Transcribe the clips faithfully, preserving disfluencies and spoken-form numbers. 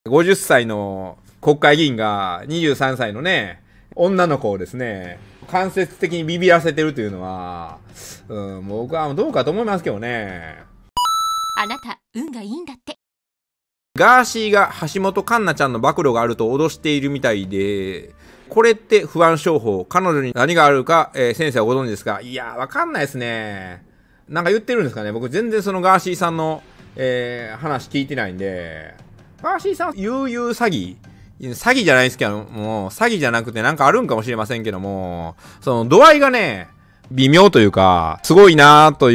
ごじゅっさいの国会議員がにじゅうさんさいのね、女の子をですね、間接的にビビらせてるというのは、うん、僕はどうかと思いますけどね。 あなた、運がいいんだって。 ガーシーが橋本環奈ちゃんの暴露があると脅しているみたいで、これって不安商法、彼女に何があるか、えー、先生はご存知ですか？いやー、わかんないですね。なんか言ってるんですかね。僕全然そのガーシーさんの、えー、話聞いてないんで、ガーシーさん、悠々詐欺詐欺じゃないですけども、詐欺じゃなくてなんかあるんかもしれませんけども、その度合いがね、微妙というか、すごいなーという、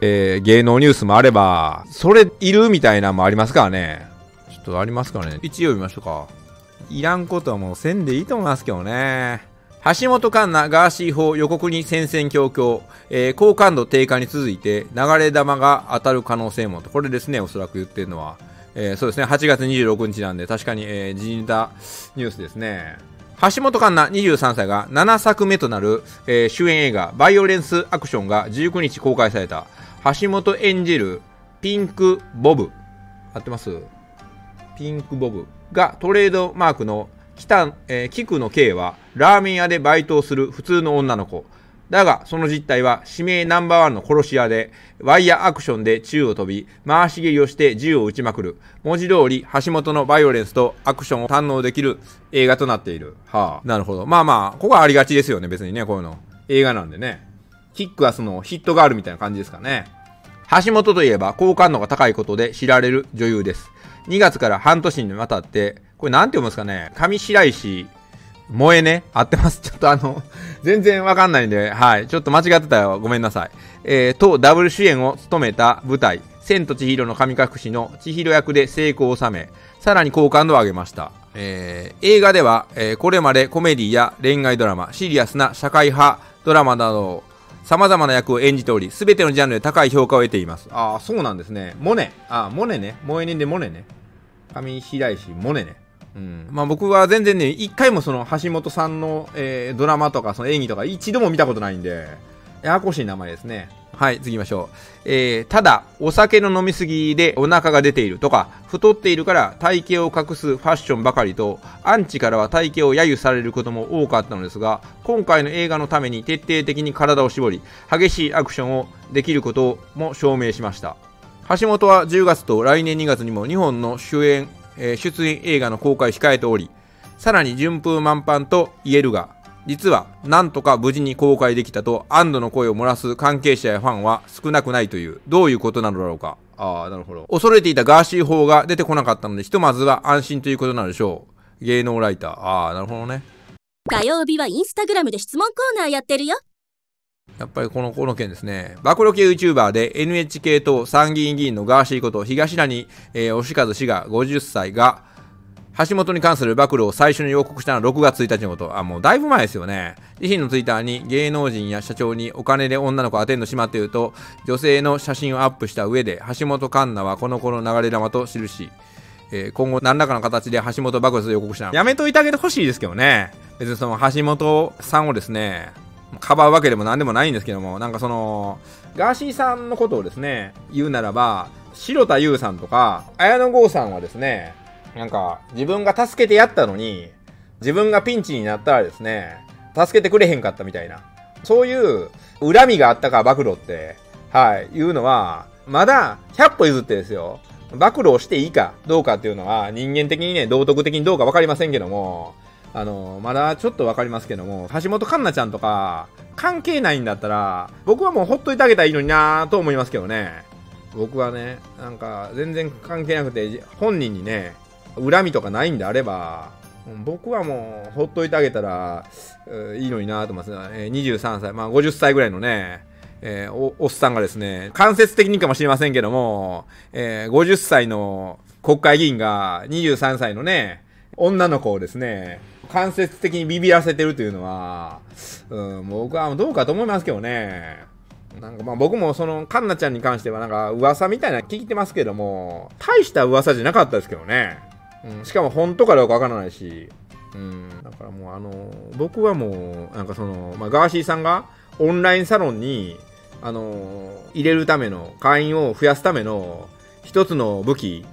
えー、芸能ニュースもあれば、それいるみたいなのもありますからね。ちょっとありますからね。一応読みましょうか。いらんことはもうせんでいいと思いますけどね。橋本環奈ガーシー法予告に戦々恐々、えー、好感度低下に続いて流れ弾が当たる可能性もと。これですね、おそらく言ってるのは。えー、そうですね、はちがつにじゅうろくにちなんで、確かに、えー、時事ネタニュースですね。橋本環奈にじゅうさんさいがななさくめとなる、えー、主演映画バイオレンスアクションがじゅうくにち公開された。橋本演じるピンクボブ。合ってます？ピンクボブがトレードマークの北、えー、菊野圭はラーメン屋でバイトをする普通の女の子。だが、その実態は指名ナンバーワンの殺し屋で、ワイヤーアクションで宙を飛び、回し蹴りをして銃を撃ちまくる。文字通り、橋本のバイオレンスとアクションを堪能できる映画となっている。はあ、なるほど。まあまあ、ここはありがちですよね、別にね、こういうの。映画なんでね。キックアスのヒットガールみたいな感じですかね。橋本といえば、好感度が高いことで知られる女優です。にがつから半年にわたって、これなんて読むんですかね、上白石萌えね、合ってます。ちょっとあの、全然わかんないんで、はい。ちょっと間違ってたらごめんなさい。えー、と、ダブル主演を務めた舞台、千と千尋の神隠しの千尋役で成功を収め、さらに好感度を上げました。えー、映画では、えー、これまでコメディや恋愛ドラマ、シリアスな社会派ドラマなど、様々な役を演じており、すべてのジャンルで高い評価を得ています。ああ、そうなんですね。モネ。ああ、モネね。萌えねんでモネね。上白石モネね。うん、まあ僕は全然ね、一回もその橋本さんの、えー、ドラマとかその演技とか一度も見たことないんで、ややこしい名前ですね。はい、次行きましょう。えー、ただ、お酒の飲みすぎでお腹が出ているとか、太っているから体型を隠すファッションばかりと、アンチからは体型を揶揄されることも多かったのですが、今回の映画のために徹底的に体を絞り、激しいアクションをできることも証明しました。橋本はじゅうがつと来年にがつにもにほんの主演、えー、出演映画の公開を控えており、さらに順風満帆と言えるが、実はなんとか無事に公開できたと安堵の声を漏らす関係者やファンは少なくないという、どういうことなのだろうか。ああ、なるほど。恐れていたガーシー法が出てこなかったので、ひとまずは安心ということなのでしょう。芸能ライター。ああ、なるほどね。 火曜日はインスタグラムで質問コーナーやってるよ。 やっぱりこのこの件ですね。暴露系 YouTuber で エヌエイチケー と参議院議員のガーシーこと東谷、えー、義和氏がごじゅっさいが橋本に関する暴露を最初に予告したのはろくがつついたちのこと。あ、もうだいぶ前ですよね。自身のツイッターに芸能人や社長にお金で女の子をアテンドしまっていると、女性の写真をアップした上で、橋本環奈はこの子の流れ玉と記し、えー、今後何らかの形で橋本爆発を予告した。やめといてあげてほしいですけどね。別にその橋本さんをですね、かばうわけでも何でもないんですけども、なんかその、ガーシーさんのことをですね、言うならば、白田優さんとか、綾野剛さんはですね、なんか、自分が助けてやったのに、自分がピンチになったらですね、助けてくれへんかったみたいな。そういう恨みがあったか暴露って、はい、いうのは、まだひゃっぽ譲ってですよ。暴露をしていいかどうかっていうのは、人間的にね、道徳的にどうかわかりませんけども、あの、まだちょっとわかりますけども、橋本環奈ちゃんとか、関係ないんだったら、僕はもうほっといてあげたらいいのになぁと思いますけどね。僕はね、なんか、全然関係なくて、本人にね、恨みとかないんであれば、僕はもうほっといてあげたら、えー、いいのになと思います、えー。にじゅうさんさい、まあごじゅっさいぐらいのね、えー、お, おっさんがですね、間接的にかもしれませんけども、えー、ごじゅっさいの国会議員がにじゅうさんさいのね、女の子をですね、間接的にビビらせてるというのは、うん、僕はどうかと思いますけどね。なんかまあ僕もそのカンナちゃんに関してはなんか噂みたいな聞いてますけども、大した噂じゃなかったですけどね。うん、しかも本当かどうかわからないし、うん、だからもうあの僕はもうなんかその、まあ、ガーシーさんがオンラインサロンにあの入れるための会員を増やすための一つの武器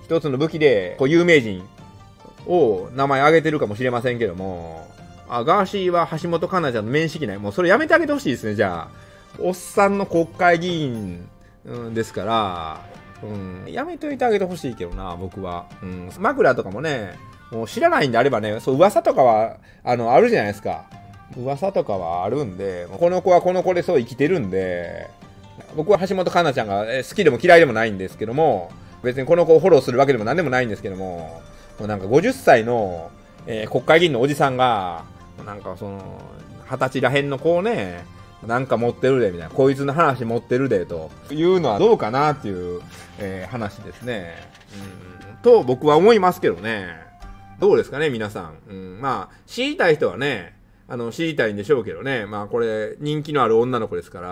一つの武器で、こう、有名人を名前挙げてるかもしれませんけども、あ、ガーシーは橋本環奈ちゃんの面識ない。もうそれやめてあげてほしいですね、じゃあ。おっさんの国会議員、うん、ですから、うん、やめといてあげてほしいけどな、僕は。うん、枕とかもね、もう知らないんであればね、そう、噂とかは、あの、あるじゃないですか。噂とかはあるんで、この子はこの子でそう生きてるんで、僕は橋本環奈ちゃんが好きでも嫌いでもないんですけども、別にこの子をフォローするわけでも何でもないんですけども、もうなんかごじゅっさいの、えー、国会議員のおじさんが、なんかその、二十歳らへんの子をね、なんか持ってるで、みたいな。こいつの話持ってるで、というのはどうかなっていう、えー、話ですね。うん、と、僕は思いますけどね。どうですかね、皆さん。うん、まあ、知りたい人はね、あの、知りたいんでしょうけどね。まあ、これ、人気のある女の子ですから、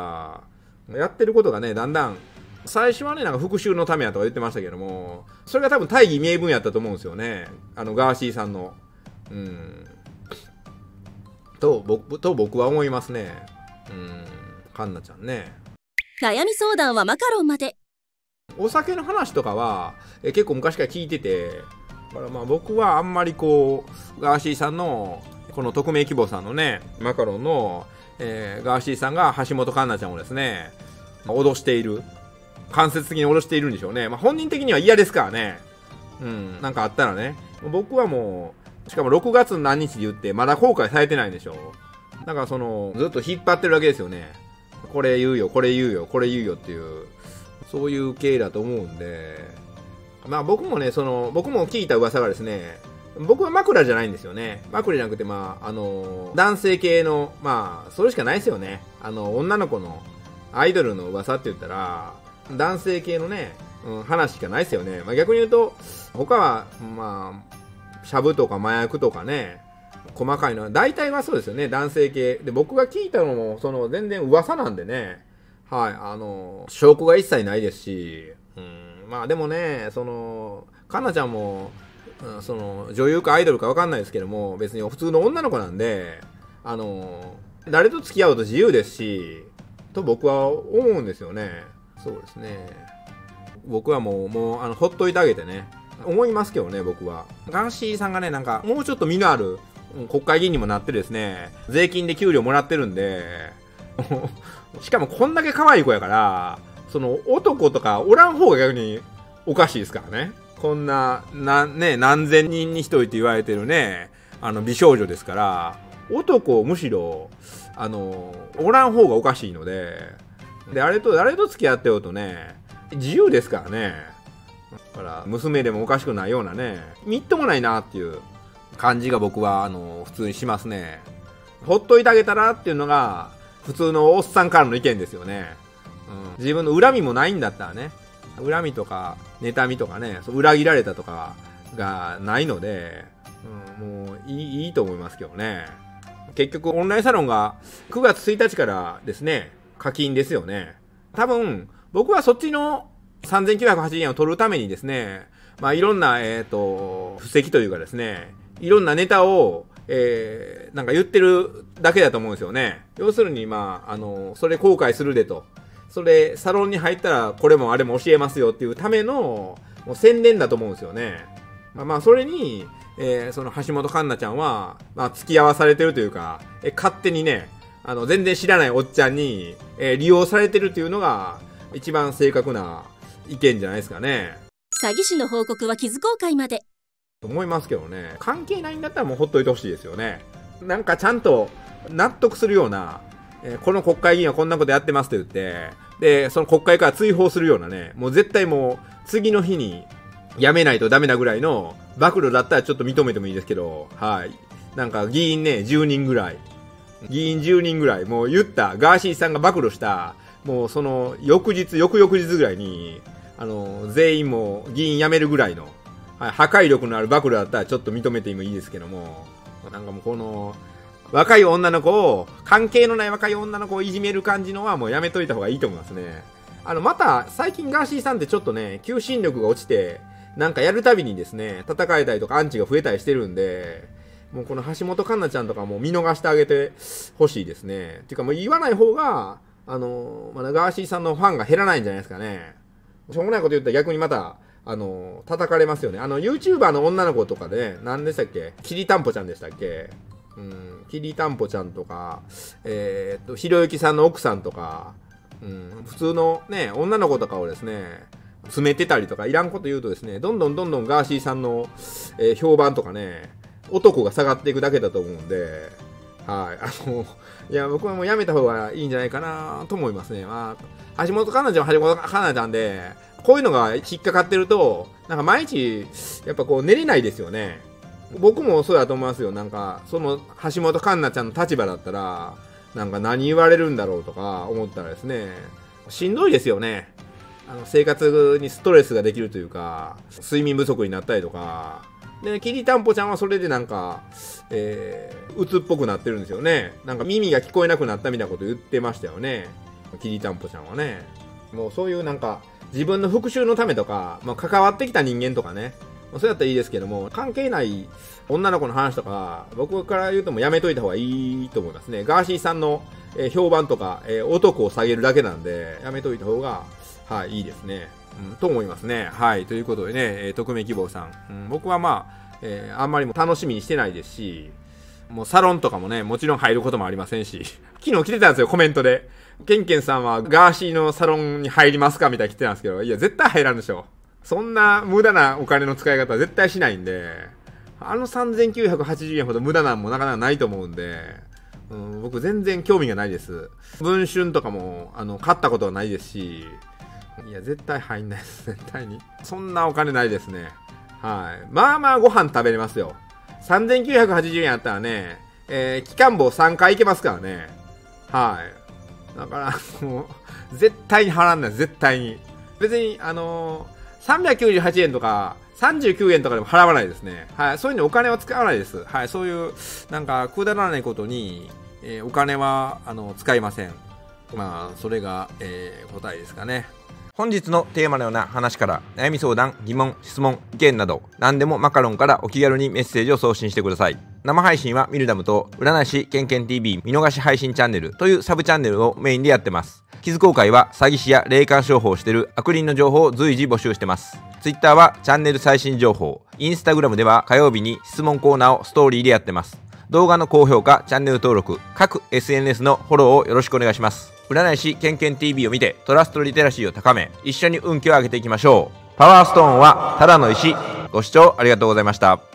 やってることがね、だんだん、最初はね、なんか復讐のためやとか言ってましたけども、それが多分大義名分やったと思うんですよね。あの、ガーシーさんの。うん。と、僕、と僕は思いますね。うん、カンナちゃんね。 悩み相談はマカロンまで。 お酒の話とかはえ結構昔から聞いてて、だからまあ僕はあんまりこうガーシーさんのこの匿名希望さんのねマカロンの、えー、ガーシーさんが橋本環奈ちゃんをですね、まあ、脅している、間接的に脅しているんでしょうね。まあ本人的には嫌ですからね。うん、なんかあったらね。僕はもうしかもろくがつ何日で言ってまだ後悔されてないんでしょ。だからそのずっと引っ張ってるわけですよね。これ言うよこれ言うよこれ言うよっていう、そういう系だと思うんで、まあ僕もね、その僕も聞いた噂がですね、僕は枕じゃないんですよね。枕じゃなくて、まああの男性系の、まあそれしかないですよね。あの女の子のアイドルの噂って言ったら男性系のね、うん、話しかないですよね。まあ逆に言うと他はまあシャブとか麻薬とかね、細かいのは大体はそうですよね、男性系で。僕が聞いたのもその全然噂なんでね、はい、あの証拠が一切ないですし、うん、まあでもね、そのかなちゃんも、うん、その女優かアイドルか分かんないですけども、別に普通の女の子なんで、あの誰と付き合うと自由ですしと僕は思うんですよね。そうですね、僕はもうもうあのほっといてあげてね、思いますけどね。僕はガーシーさんがね、なんかもうちょっと身のある国会議員にもなってですね、税金で給料もらってるんでしかもこんだけ可愛い子やから、その男とかおらん方が逆におかしいですからね。こんな、な、ね、何千人に一人と言われてるね、あの美少女ですから、男むしろ、あの、おらん方がおかしいので、で、あれと、誰と付き合ってようとね、自由ですからね。だから、娘でもおかしくないようなね、みっともないなっていう感じが僕は、あの、普通にしますね。ほっといてあげたらっていうのが、普通のおっさんからの意見ですよね。うん、自分の恨みもないんだったらね、恨みとか、妬みとかね、裏切られたとかがないので、うん、もういい、いいと思いますけどね。結局、オンラインサロンがくがつついたちからですね、課金ですよね。多分、僕はそっちのさんぜんきゅうひゃくはちじゅうえんを取るためにですね、まあいろんな、えっと、布石というかですね、いろんなネタを、えー、なんか言ってるだけだと思うんですよね。要するに、まあ、あの、それ後悔するでと。それ、サロンに入ったらこれもあれも教えますよっていうための、もう宣伝だと思うんですよね。まあまあ、それに、えー、その橋本環奈ちゃんは、まあ、付き合わされてるというか、えー、勝手にね、あの、全然知らないおっちゃんに、えー、利用されてるというのが、一番正確な意見じゃないですかね。 詐欺師の報告は傷公開まで。 と思いますけどね。関係ないんだったらもうほっといてほしいですよね。なんかちゃんと納得するような、えー、この国会議員はこんなことやってますと言って、で、その国会から追放するようなね、もう絶対もう次の日にやめないとダメなぐらいの暴露だったらちょっと認めてもいいですけど、はい。なんか議員ね、じゅうにんぐらい。議員じゅうにんぐらい、もう言った、ガーシーさんが暴露した、もうその翌日、翌々日ぐらいに、あの、全員も議員辞めるぐらいの、はい、破壊力のある暴露だったらちょっと認めてもいいですけども、なんかもうこの、若い女の子を、関係のない若い女の子をいじめる感じのはもうやめといた方がいいと思いますね。あの、また、最近ガーシーさんってちょっとね、求心力が落ちて、なんかやるたびにですね、戦えたりとかアンチが増えたりしてるんで、もうこの橋本環奈ちゃんとかも見逃してあげてほしいですね。っていうかもう言わない方が、あの、まだガーシーさんのファンが減らないんじゃないですかね。しょうもないこと言ったら逆にまた、 あの、叩かれますよね。あの、YouTuber の女の子とかで、何でしたっけ、きりたんぽちゃんでしたっけ、うん、きりたんぽちゃんとか、えー、っと、ひろゆきさんの奥さんとか、うん、普通のね、女の子とかをですね、詰めてたりとか、いらんこと言うとですね、どんどんどんどんガーシーさんの、えー、評判とかね、男が下がっていくだけだと思うんで、はい、あの、いや、僕はもうやめた方がいいんじゃないかなと思いますね。まあ、橋本環奈ちゃんは橋本環奈ちゃんで、こういうのが引っかかってると、なんか毎日、やっぱこう寝れないですよね。僕もそうだと思いますよ。なんか、その橋本環奈ちゃんの立場だったら、なんか何言われるんだろうとか思ったらですね、しんどいですよね。あの生活にストレスができるというか、睡眠不足になったりとか。で、きりたんぽちゃんはそれでなんか、えー、鬱っぽくなってるんですよね。なんか耳が聞こえなくなったみたいなこと言ってましたよね。きりたんぽちゃんはね。もうそういうなんか、自分の復讐のためとか、まあ、関わってきた人間とかね、まあ、そうやったらいいですけども、関係ない女の子の話とか、僕から言うともやめといた方がいいと思いますね。ガーシーさんの、えー、評判とか、えー、男を下げるだけなんで、やめといた方が、はい、いいですね。うん、と思いますね。はい、ということでね、えー、匿名希望さん、うん、僕はまあ、えー、あんまりも楽しみにしてないですし、もうサロンとかもね、もちろん入ることもありませんし、昨日来てたんですよ、コメントで。ケンケンさんはガーシーのサロンに入りますかみたいな来てたんですけど、いや、絶対入らんでしょ。そんな無駄なお金の使い方は絶対しないんで、あのさんぜんきゅうひゃくはちじゅうえんほど無駄なんもなかなかないと思うんで、うん、僕全然興味がないです。文春とかも、あの、買ったことはないですし、いや、絶対入んないです、絶対に。そんなお金ないですね。はい。まあまあご飯食べれますよ。さんぜんきゅうひゃくはちじゅうえんあったらね、えー、期間棒さんかい行けますからね。はい。だから、もう、絶対に払わない、絶対に。別に、あのー、さんびゃくきゅうじゅうはちえんとか、さんじゅうきゅうえんとかでも払わないですね。はい。そういうのお金は使わないです。はい。そういう、なんか、くだらないことに、えー、お金は、あの、使いません。まあ、それが、えー、答えですかね。本日のテーマのような話から悩み相談、疑問、質問、意見など何でもマカロンからお気軽にメッセージを送信してください。生配信はミルダムと占い師ケンケン ティーブイ 見逃し配信チャンネルというサブチャンネルをメインでやってます。キズ公開は詐欺師や霊感商法をしている悪人の情報を随時募集してます。Twitter はチャンネル最新情報、Instagram では火曜日に質問コーナーをストーリーでやってます。動画の高評価、チャンネル登録、各 エスエヌエス のフォローをよろしくお願いします。占い師ケンケン ティーブイ を見てトラストリテラシーを高め、一緒に運気を上げていきましょう。パワーストーンはただの石。ご視聴ありがとうございました。